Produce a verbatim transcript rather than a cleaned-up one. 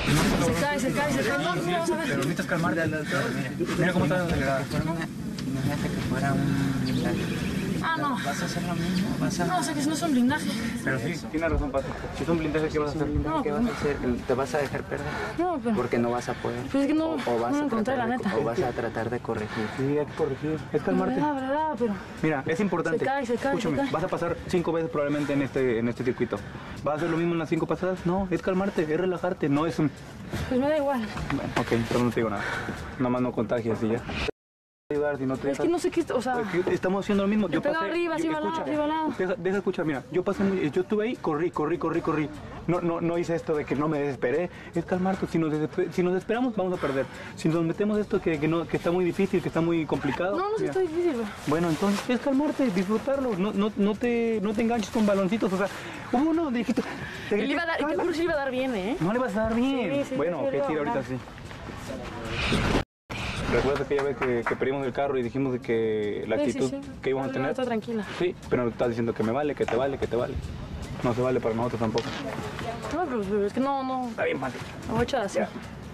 Se cae, se cae, se cae. No, no, vamos a ver. Pero necesitas calmarte. Mira cómo está acelerada. Imagínate que fuera un blindaje. Ah, no. ¿Vas a hacer lo mismo? ¿Vas a...? No, o sea que si no es un blindaje. Pero sí, tienes razón, Pato. Si es un blindaje, ¿qué vas a hacer? No, ¿Qué pues vas a hacer? ¿Te vas a dejar perder? no, pero... Porque no vas a poder. Pues es que no, O- o vas no a lo encontré, tratar la de- neta. O vas a tratar de corregir. Sí, hay que corregir. Es calmarte. Verdad, verdad, pero... Mira, es importante. Se cae, se cae, Escúchame, se cae. vas a pasar cinco veces probablemente en este, en este circuito. ¿Vas a hacer lo mismo en las cinco pasadas? No, es calmarte, es relajarte, no es un... Pues me da igual. Bueno, ok, pero no te digo nada. Nada más no contagias y ya. Ayudar si no te Es que no sé qué... O sea... Es que estamos haciendo lo mismo. Me pego arriba, yo- así va al lado, escucha, así va al lado. Deja, deja escuchar, mira, yo pasé muy, yo estuve ahí, corrí, corrí, corrí, corrí. No, no, no hice esto de que no me desesperé. Es calmarte. Si nos, desesper- si nos esperamos, vamos a perder. Si nos metemos esto que, que, no, que está muy difícil, que está muy complicado. No, no sé, mira. está difícil, güey. Bueno, entonces es calmarte, disfrutarlo. No, no, no, te, no te enganches con baloncitos. O sea, hubo uno de dijiste. te Y le grité, iba a dar... Te juro que sí le iba a dar bien, ¿eh? no le vas a dar bien. Sí, sí, bueno, sí, ok, le tira iba a ahorita dar. sí. ¿Recuerdas aquella vez que, que perdimos el carro y dijimos de que la Sí, sí, actitud sí. que íbamos a No, tener? está tranquila. Sí, pero nos estás diciendo que me vale, que te vale, que te vale. No se vale para nosotros tampoco. No, pero, pero es que no, no... Está bien, vale. Me voy a echar así. Ya.